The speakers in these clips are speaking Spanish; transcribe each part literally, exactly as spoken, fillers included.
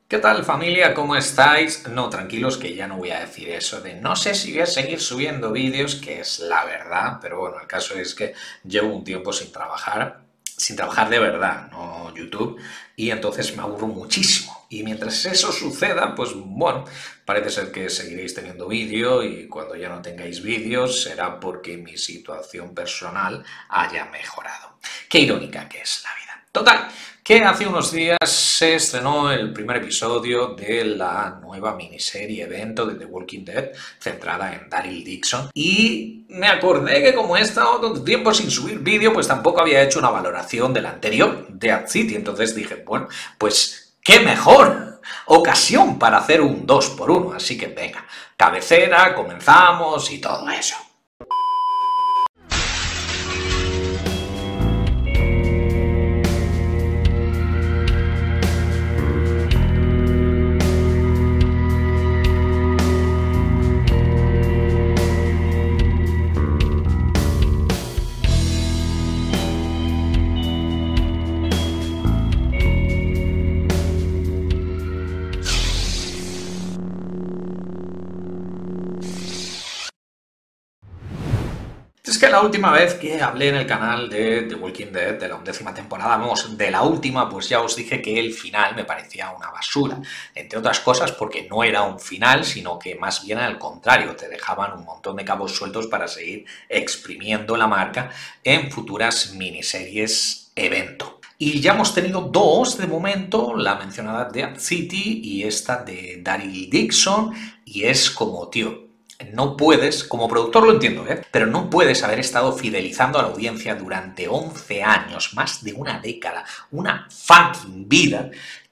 ¿Qué tal, familia? ¿Cómo estáis? No, tranquilos, que ya no voy a decir eso de no sé si voy a seguir subiendo vídeos, que es la verdad, pero bueno, el caso es que llevo un tiempo sin trabajar, sin trabajar de verdad, no YouTube, y entonces me aburro muchísimo. Y mientras eso suceda, pues bueno, parece ser que seguiréis teniendo vídeo y cuando ya no tengáis vídeos será porque mi situación personal haya mejorado. Qué irónica que es la vida. Total, que hace unos días se estrenó el primer episodio de la nueva miniserie evento de The Walking Dead centrada en Daryl Dixon y me acordé que como he estado tanto tiempo sin subir vídeo, pues tampoco había hecho una valoración del anterior, Dead City, entonces dije, bueno, pues qué mejor ocasión para hacer un dos por uno, así que venga, cabecera, comenzamos y todo eso. Es que la última vez que hablé en el canal de The Walking Dead, de la undécima temporada, vamos, de la última, pues ya os dije que el final me parecía una basura. Entre otras cosas porque no era un final, sino que más bien al contrario, te dejaban un montón de cabos sueltos para seguir exprimiendo la marca en futuras miniseries evento. Y ya hemos tenido dos de momento, la mencionada Dead City y esta de Daryl Dixon, y es como, tío, no puedes, como productor lo entiendo, ¿eh? Pero no puedes haber estado fidelizando a la audiencia durante once años, más de una década, una fucking vida,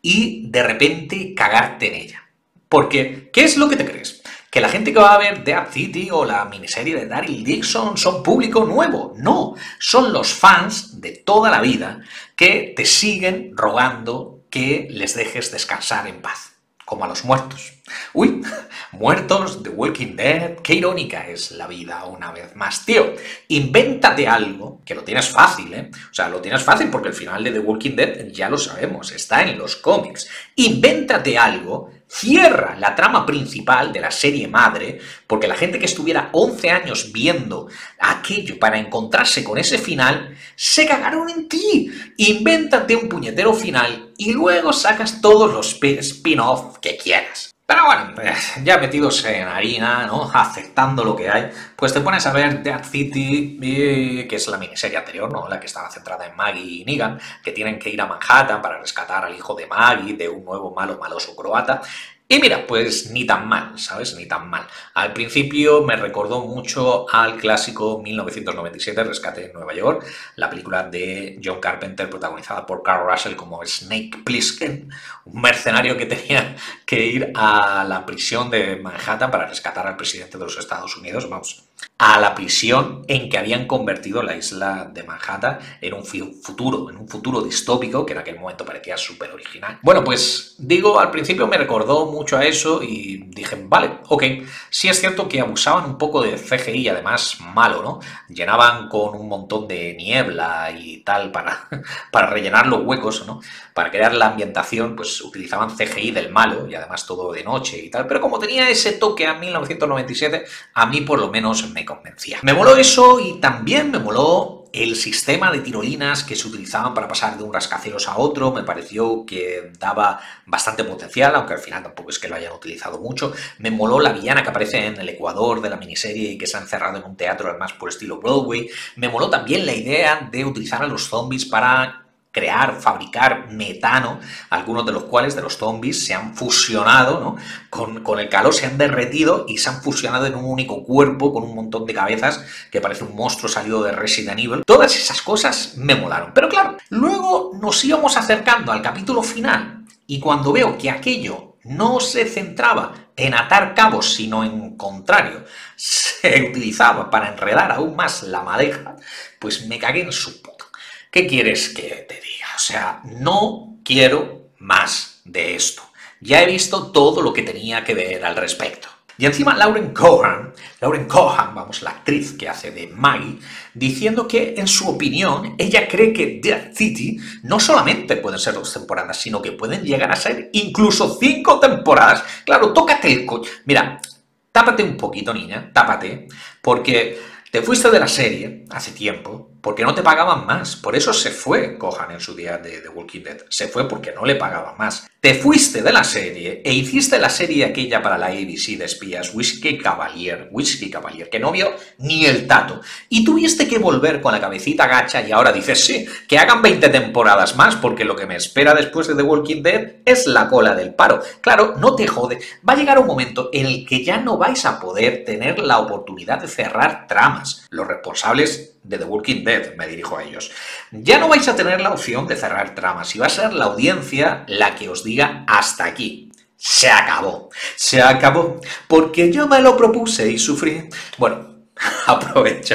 y de repente cagarte en ella. Porque, ¿qué es lo que te crees? ¿Que la gente que va a ver Dead City o la miniserie de Daryl Dixon son público nuevo? No, son los fans de toda la vida que te siguen rogando que les dejes descansar en paz. Como a los muertos. Uy, muertos, The Walking Dead, qué irónica es la vida una vez más. Tío, invéntate algo, que lo tienes fácil, ¿eh? O sea, lo tienes fácil porque el final de The Walking Dead ya lo sabemos, está en los cómics. Invéntate algo, cierra la trama principal de la serie madre, porque la gente que estuviera once años viendo aquello para encontrarse con ese final, se cagaron en ti. Invéntate un puñetero final y luego sacas todos los spin-off que quieras. Pero bueno, ya metidos en harina, ¿no? Aceptando lo que hay, pues te pones a ver Dead City, que es la miniserie anterior, ¿no? La que estaba centrada en Maggie y Negan, que tienen que ir a Manhattan para rescatar al hijo de Maggie de un nuevo malo maloso croata. Y mira, pues ni tan mal, ¿sabes? Ni tan mal. Al principio me recordó mucho al clásico mil novecientos noventa y siete, Rescate en Nueva York, la película de John Carpenter protagonizada por Kurt Russell como Snake Plissken, un mercenario que tenía que ir a la prisión de Manhattan para rescatar al presidente de los Estados Unidos, vamos, a la prisión en que habían convertido la isla de Manhattan en un futuro, en un futuro distópico que en aquel momento parecía súper original. Bueno, pues digo, al principio me recordó mucho a eso y dije, vale, ok, sí es cierto que abusaban un poco de C G I y además malo, ¿no? Llenaban con un montón de niebla y tal para, para rellenar los huecos, ¿no? Para crear la ambientación, pues utilizaban C G I del malo y además todo de noche y tal, pero como tenía ese toque a mil novecientos noventa y siete, a mí por lo menos me convencía. Me moló eso y también me moló el sistema de tirolinas que se utilizaban para pasar de un rascacielos a otro. Me pareció que daba bastante potencial, aunque al final tampoco es que lo hayan utilizado mucho. Me moló la villana que aparece en el Ecuador de la miniserie y que se ha encerrado en un teatro además por estilo Broadway. Me moló también la idea de utilizar a los zombies para crear, fabricar metano, algunos de los cuales, de los zombies, se han fusionado, ¿no? Con, con el calor se han derretido y se han fusionado en un único cuerpo con un montón de cabezas que parece un monstruo salido de Resident Evil. Todas esas cosas me molaron. Pero claro, luego nos íbamos acercando al capítulo final y cuando veo que aquello no se centraba en atar cabos, sino en contrario, se utilizaba para enredar aún más la madeja, pues me cagué en su puta. ¿Qué quieres que te diga? O sea, no quiero más de esto. Ya he visto todo lo que tenía que ver al respecto. Y encima Lauren Cohan, Lauren Cohan, vamos, la actriz que hace de Maggie, diciendo que, en su opinión, ella cree que Death City no solamente pueden ser dos temporadas, sino que pueden llegar a ser incluso cinco temporadas. Claro, tócate el coño. Mira, tápate un poquito, niña, tápate, porque te fuiste de la serie hace tiempo porque no te pagaban más. Por eso se fue Cohan en su día de The Walking Dead. Se fue porque no le pagaban más. Te fuiste de la serie e hiciste la serie aquella para la A B C de espías, Whiskey Cavalier, Whiskey Cavalier, que no vio ni el tato. Y tuviste que volver con la cabecita gacha y ahora dices, sí, que hagan veinte temporadas más porque lo que me espera después de The Walking Dead es la cola del paro. Claro, no te jode. Va a llegar un momento en el que ya no vais a poder tener la oportunidad de cerrar tramas. Los responsables de The Walking Dead, me dirijo a ellos. Ya no vais a tener la opción de cerrar tramas y va a ser la audiencia la que os diga hasta aquí. Se acabó. Se acabó. Porque yo me lo propuse y sufrí. Bueno, aprovecho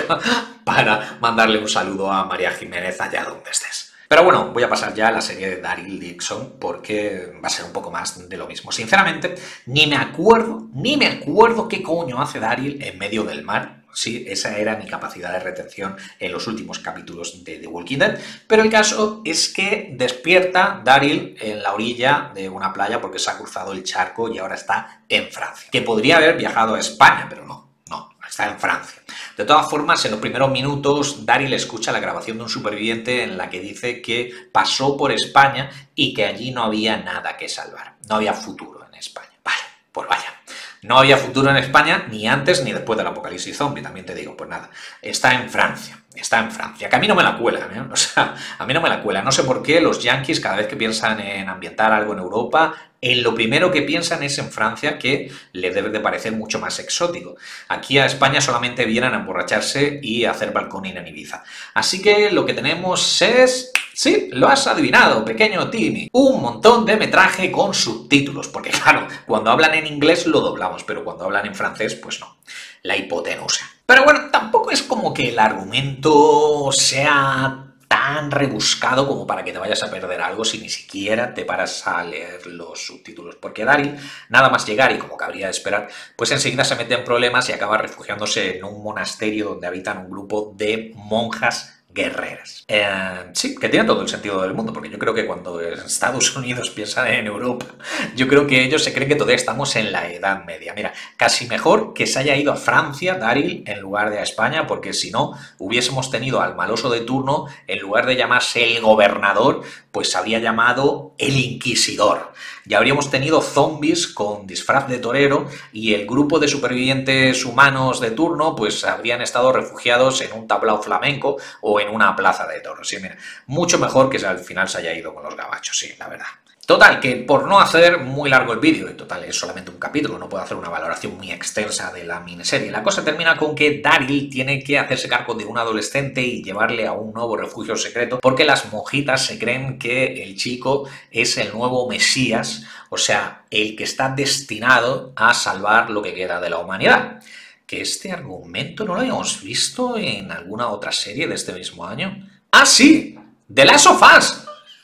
para mandarle un saludo a María Jiménez allá donde estés. Pero bueno, voy a pasar ya a la serie de Daryl Dixon porque va a ser un poco más de lo mismo. Sinceramente, ni me acuerdo, ni me acuerdo qué coño hace Daryl en medio del mar. Sí, esa era mi capacidad de retención en los últimos capítulos de The Walking Dead, pero el caso es que despierta Daryl en la orilla de una playa porque se ha cruzado el charco y ahora está en Francia. Que podría haber viajado a España, pero no, no, está en Francia. De todas formas, en los primeros minutos, Daryl escucha la grabación de un superviviente en la que dice que pasó por España y que allí no había nada que salvar, no había futuro en España. Vale, pues vaya. No había futuro en España ni antes ni después del apocalipsis zombie, también te digo, pues nada, está en Francia, está en Francia, que a mí no me la cuelan, ¿eh? O sea, a mí no me la cuelan, no sé por qué los yanquis cada vez que piensan en ambientar algo en Europa, en lo primero que piensan es en Francia, que le debe de parecer mucho más exótico. Aquí a España solamente vienen a emborracharse y a hacer balconing en Ibiza. Así que lo que tenemos es... Sí, lo has adivinado, pequeño Timmy. Un montón de metraje con subtítulos, porque claro, cuando hablan en inglés lo doblamos, pero cuando hablan en francés, pues no. La hipotenusa. Pero bueno, tampoco es como que el argumento sea tan rebuscado como para que te vayas a perder algo si ni siquiera te paras a leer los subtítulos, porque Daryl, nada más llegar y como cabría de esperar, pues enseguida se mete en problemas y acaba refugiándose en un monasterio donde habitan un grupo de monjas guerreras. Eh, sí, que tiene todo el sentido del mundo, porque yo creo que cuando Estados Unidos piensa en Europa, yo creo que ellos se creen que todavía estamos en la Edad Media. Mira, casi mejor que se haya ido a Francia, Daryl, en lugar de a España, porque si no, hubiésemos tenido al maloso de turno, en lugar de llamarse el gobernador, pues se habría llamado el inquisidor. Ya habríamos tenido zombies con disfraz de torero y el grupo de supervivientes humanos de turno pues habrían estado refugiados en un tablao flamenco o en una plaza de toros. Sí, mira, mucho mejor que al final se haya ido con los gabachos, sí, la verdad. Total, que por no hacer muy largo el vídeo, y total es solamente un capítulo, no puedo hacer una valoración muy extensa de la miniserie, la cosa termina con que Daryl tiene que hacerse cargo de un adolescente y llevarle a un nuevo refugio secreto porque las monjitas se creen que el chico es el nuevo Mesías, o sea, el que está destinado a salvar lo que queda de la humanidad. Que este argumento no lo habíamos visto en alguna otra serie de este mismo año. ¡Ah, sí! ¡The Last of Us!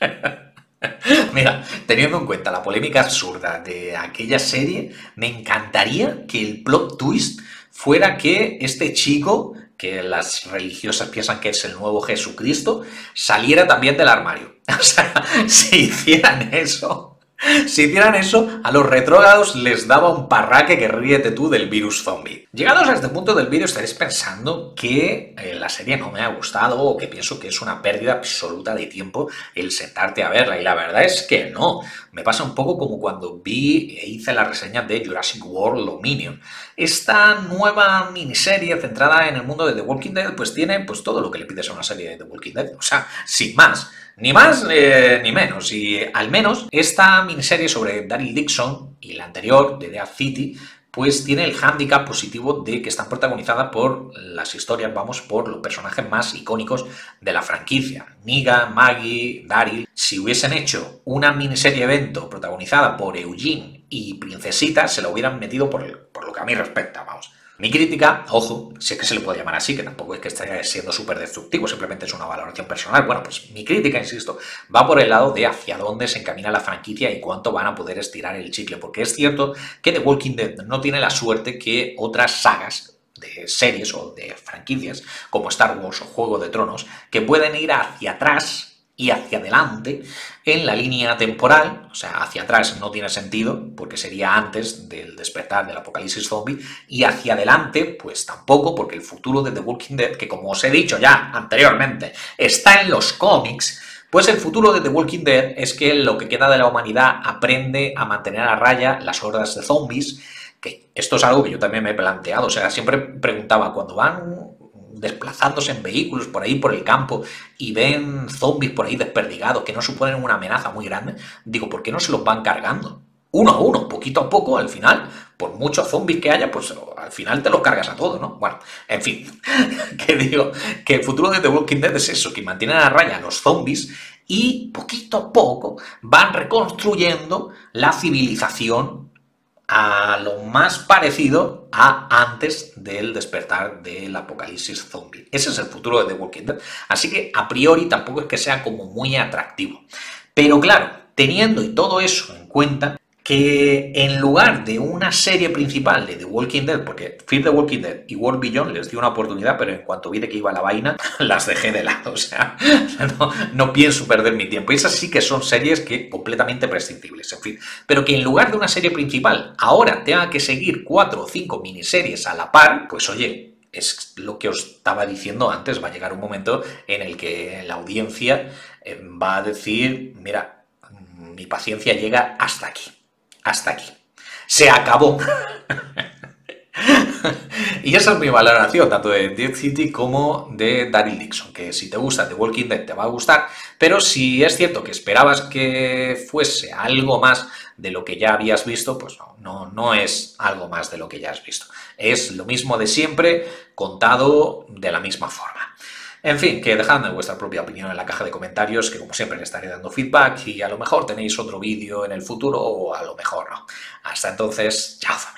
Mira, teniendo en cuenta la polémica absurda de aquella serie, me encantaría que el plot twist fuera que este chico, que las religiosas piensan que es el nuevo Jesucristo, saliera también del armario. O sea, si hicieran eso... Si hicieran eso, a los retrógrados les daba un parraque que ríete tú del virus zombie. Llegados a este punto del vídeo estaréis pensando que eh, la serie no me ha gustado o que pienso que es una pérdida absoluta de tiempo el sentarte a verla, y la verdad es que no. Me pasa un poco como cuando vi e hice la reseña de Jurassic World Dominion. Esta nueva miniserie centrada en el mundo de The Walking Dead pues tiene pues todo lo que le pides a una serie de The Walking Dead, o sea, sin más. Ni más eh, ni menos, y al menos esta miniserie sobre Daryl Dixon y la anterior de Death City pues tiene el hándicap positivo de que están protagonizadas por las historias, vamos, por los personajes más icónicos de la franquicia. Negan, Maggie, Daryl. Si hubiesen hecho una miniserie evento protagonizada por Eugene y Princesita, se la hubieran metido por, el, por lo que a mí respecta, vamos. Mi crítica, ojo, si es que se le puede llamar así, que tampoco es que esté siendo súper destructivo, simplemente es una valoración personal. Bueno, pues mi crítica, insisto, va por el lado de hacia dónde se encamina la franquicia y cuánto van a poder estirar el chicle, porque es cierto que The Walking Dead no tiene la suerte que otras sagas de series o de franquicias como Star Wars o Juego de Tronos, que pueden ir hacia atrás y hacia adelante en la línea temporal. O sea, hacia atrás no tiene sentido, porque sería antes del despertar del apocalipsis zombie, y hacia adelante, pues tampoco, porque el futuro de The Walking Dead, que como os he dicho ya anteriormente, está en los cómics, pues el futuro de The Walking Dead es que lo que queda de la humanidad aprende a mantener a raya las hordas de zombies, que esto es algo que yo también me he planteado. O sea, siempre preguntaba, cuando van desplazándose en vehículos por ahí por el campo y ven zombies por ahí desperdigados que no suponen una amenaza muy grande, digo, ¿por qué no se los van cargando? Uno a uno, poquito a poco, al final, por muchos zombies que haya, pues al final te los cargas a todos, ¿no? Bueno, en fin, que digo, que el futuro de The Walking Dead es eso, que mantienen a raya a los zombies y poquito a poco van reconstruyendo la civilización a lo más parecido a antes del despertar del apocalipsis zombie. Ese es el futuro de The Walking Dead. Así que a priori tampoco es que sea como muy atractivo. Pero claro, teniendo y todo eso en cuenta, que en lugar de una serie principal de The Walking Dead, porque Fear the Walking Dead y World Beyond les di una oportunidad, pero en cuanto vi de que iba la vaina, las dejé de lado. O sea, no, no pienso perder mi tiempo. Y esas sí que son series que completamente prescindibles, en fin. Pero que en lugar de una serie principal ahora tenga que seguir cuatro o cinco miniseries a la par, pues oye, es lo que os estaba diciendo antes, va a llegar un momento en el que la audiencia va a decir, mira, mi paciencia llega hasta aquí. Hasta aquí. Se acabó. Y esa es mi valoración, tanto de Dead City como de Daryl Dixon, que si te gusta The Walking Dead te va a gustar, pero si es cierto que esperabas que fuese algo más de lo que ya habías visto, pues no, no, no es algo más de lo que ya has visto. Es lo mismo de siempre, contado de la misma forma. En fin, que dejadme vuestra propia opinión en la caja de comentarios, que como siempre le estaré dando feedback y a lo mejor tenéis otro vídeo en el futuro o a lo mejor no. Hasta entonces, chao.